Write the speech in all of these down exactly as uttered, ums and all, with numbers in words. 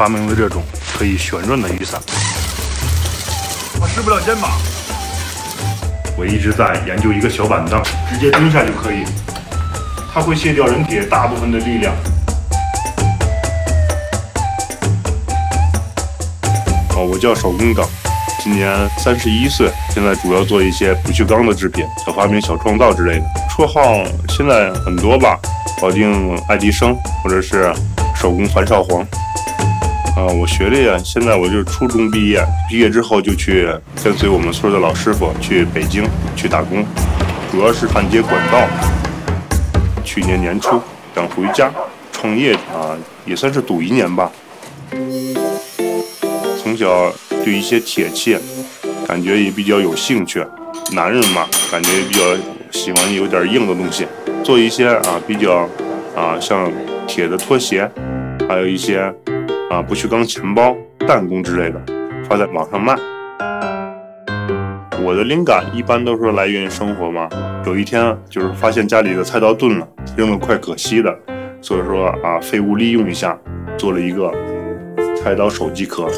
发明了这种可以旋转的雨伞。我失不了肩膀。我一直在研究一个小板凳，直接蹲下就可以，它会卸掉人体大部分的力量。哦，我叫手工耿，今年三十一岁，现在主要做一些不锈钢的制品，小发明、小创造之类的。绰号现在很多吧，保定爱迪生，或者是手工樊少皇。啊、呃，我学历啊，现在我就是初中毕业，毕业之后就去跟随我们村的老师傅去北京去打工，主要是焊接管道。去年年初想回家创业啊、呃，也算是赌一年吧。从小对一些铁器感觉也比较有兴趣，男人嘛，感觉也比较喜欢有点硬的东西，做一些啊比较啊像铁的拖鞋，还有一些。啊，不锈钢钱包、弹弓之类的，发在网上卖。我的灵感一般都是来源于生活嘛。有一天就是发现家里的菜刀钝了，扔了快可惜的，所以说啊，废物利用一下，做了一个菜刀手机壳。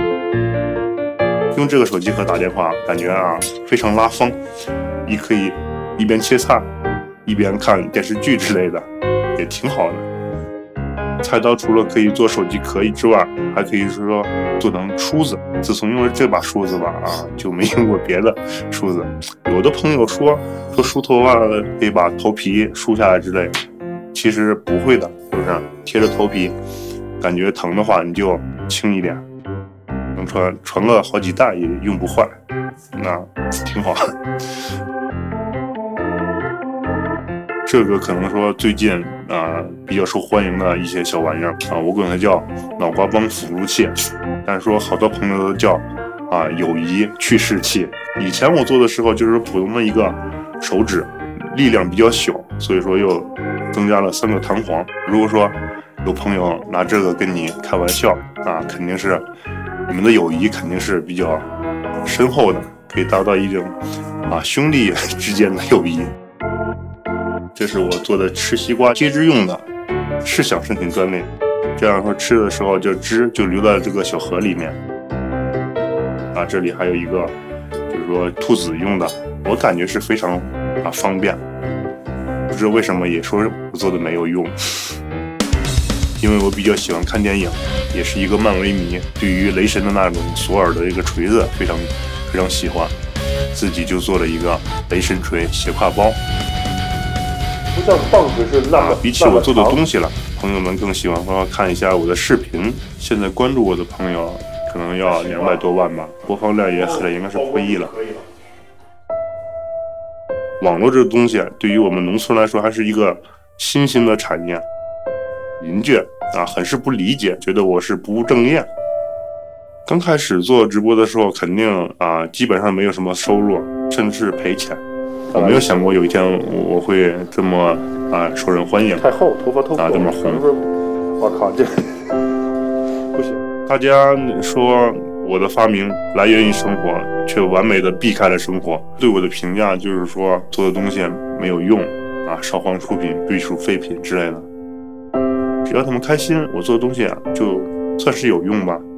用这个手机壳打电话，感觉啊非常拉风，你可以一边切菜，一边看电视剧之类的，也挺好的。菜刀除了可以做手机壳之外，还可以说做成梳子。自从用了这把梳子吧，啊，就没用过别的梳子。有的朋友说说梳头发可以把头皮梳下来之类，其实不会的，是不是？贴着头皮，感觉疼的话，你就轻一点，能传传个好几代也用不坏，那挺好。这个可能说最近啊、呃、比较受欢迎的一些小玩意儿啊，我管它叫脑瓜帮辅助器，但是说好多朋友都叫啊友谊去势器。以前我做的时候就是普通的一个手指，力量比较小，所以说又增加了三个弹簧。如果说有朋友拿这个跟你开玩笑啊，肯定是你们的友谊肯定是比较深厚的，可以达到一种啊兄弟之间的友谊。这是我做的吃西瓜切汁用的，是想申请专利，这样说吃的时候就汁就流到这个小盒里面。啊，这里还有一个，就是说兔子用的，我感觉是非常啊方便。不知道为什么也说我做的没有用，因为我比较喜欢看电影，也是一个漫威迷，对于雷神的那种索尔的一个锤子非常非常喜欢，自己就做了一个雷神锤斜挎包。 不像棒子是那么、 啊、比起我做的东西了，朋友们更喜欢说看一下我的视频。现在关注我的朋友可能要两百多万吧，播放量也很应该是破亿了。网络这个东西对于我们农村来说还是一个新兴的产业，邻居啊很是不理解，觉得我是不务正业。刚开始做直播的时候，肯定啊基本上没有什么收入，甚至是赔钱。我没有想过有一天我会这么啊受人欢迎， 太厚，头发透啊这么红。 我靠，这不行。 大家说我的发明来源于生活，却完美的避开了生活。对我的评价就是说做的东西没有用啊，烧黄出品、必属废品之类的。只要他们开心，我做的东西啊就算是有用吧。